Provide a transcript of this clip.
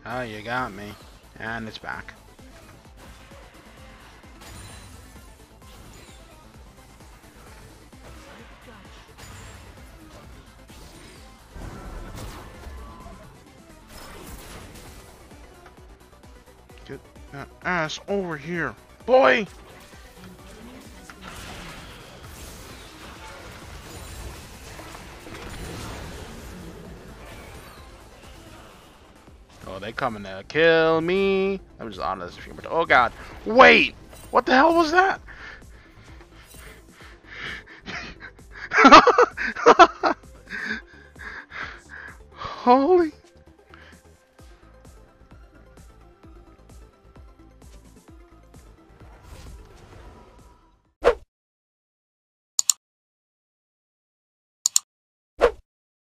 Oh, you got me. And it's back. Get that ass over here, boy! Oh, they coming to kill me. I'm just on this stream. Oh god. Wait! What the hell was that? Holy